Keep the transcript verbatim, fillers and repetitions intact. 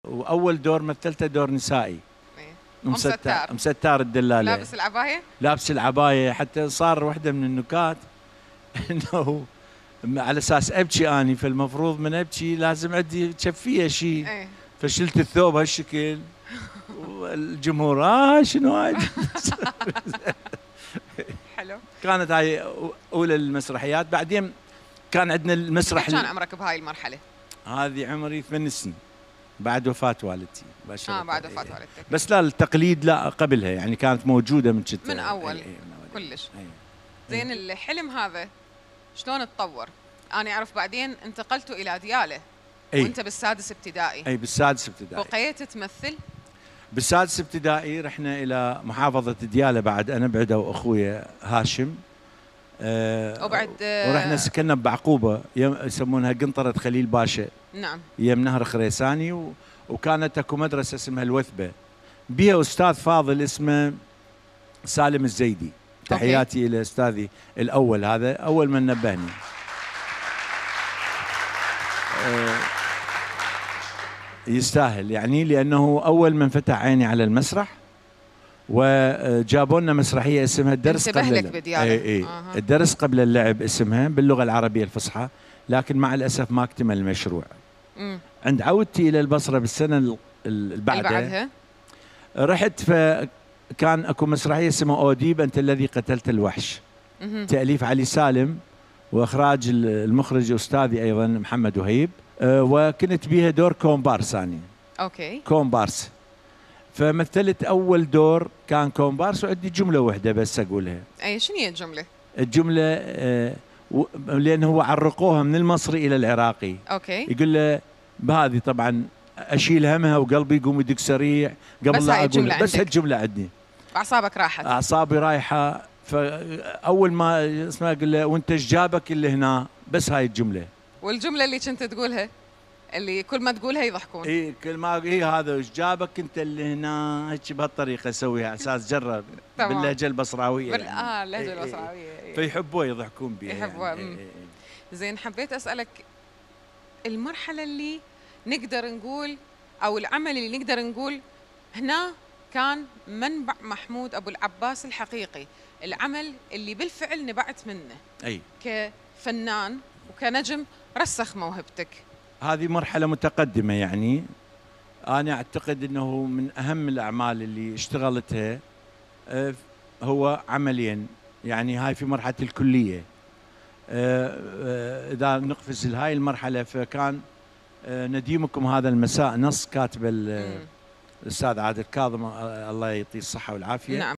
واول دور مثلته دور نسائي. إيه. ام ستار. ستار ام ستار الدلاله، لابس العبايه؟ لابس العبايه، حتى صار واحده من النكات انه على اساس ابكي اني، فالمفروض من ابكي لازم عندي شفيه شيء. ايه. فشلت الثوب هالشكل والجمهور اه شنو هاي. حلو. كانت هاي اولى المسرحيات. بعدين كان عندنا المسرح. كم كان عمرك بهاي المرحله؟ هذه عمري ثمان سنين بعد وفاة والدتي. اه بعد وفاة والدتك. بس لا التقليد لا قبلها، يعني كانت موجودة من شتى من أول. أي أي من أول. كلش. أي. زين الحلم هذا شلون تطور؟ أنا أعرف بعدين انتقلتوا إلى ديالة. أي. وأنت بالسادس ابتدائي. أي بالسادس ابتدائي. بقيت تمثل؟ بالسادس ابتدائي رحنا إلى محافظة ديالة بعد أنا بعده وأخويا هاشم. أه وبعد ورحنا سكننا بعقوبة يسمونها قنطرة خليل باشا. نعم. يم نهر خريساني و... وكانت اكو مدرسة اسمها الوثبة بها أستاذ فاضل اسمه سالم الزيدي. تحياتي إلى أستاذي الأول، هذا أول من نبهني. أه يستاهل يعني، لأنه أول من فتح عيني على المسرح. وجابوا لنا مسرحية اسمها الدرس قبل اللعب. اي اي آه. الدرس قبل اللعب اسمها باللغة العربية الفصحى، لكن مع الأسف ما اكتمل المشروع. مم. عند عودتي إلى البصرة بالسنة اللي بعدها رحت، فكان اكو مسرحية اسمها أوديب أنت الذي قتلت الوحش. مم. تأليف علي سالم وإخراج المخرج أستاذي أيضا محمد وهيب. أه وكنت بيها دور كومبارس أنا. أوكي. كومبارس. فمثلت أول دور كان كومبارس، وعندي جملة واحدة بس أقولها. أي شنو هي الجملة؟ الجملة آه لأنه هو عرقوها من المصري إلى العراقي. أوكي. يقول له بهذه طبعا أشيل همها وقلبي يقوم يدق سريع قبل لا أقول، بس هالجملة عندي. أعصابك راحت. أعصابي رايحة. فأول ما اسمها أقول له وأنت إيش جابك اللي هنا، بس هاي الجملة. والجملة اللي كنت تقولها اللي كل ما تقولها يضحكون. اي كل ما اي هذا ايش جابك انت اللي هنا، هيك بهالطريقه اسويها على اساس جرب باللهجه البصراويه. بال... اه اللهجه البصراويه. إيه. فيحبوه يضحكون بها. يحبوه. يعني. إيه. زين حبيت اسالك المرحله اللي نقدر نقول او العمل اللي نقدر نقول هنا كان منبع محمود ابو العباس الحقيقي، العمل اللي بالفعل نبعت منه. اي. كفنان وكنجم رسخ موهبتك. هذه مرحلة متقدمة يعني. أنا أعتقد أنه من أهم الأعمال اللي اشتغلتها هو عملين، يعني هاي في مرحلة الكلية. إذا نقفز لهاي المرحلة فكان نديمكم هذا المساء نص كاتب الأستاذ عادل كاظم الله يعطيه الصحة والعافية. نعم.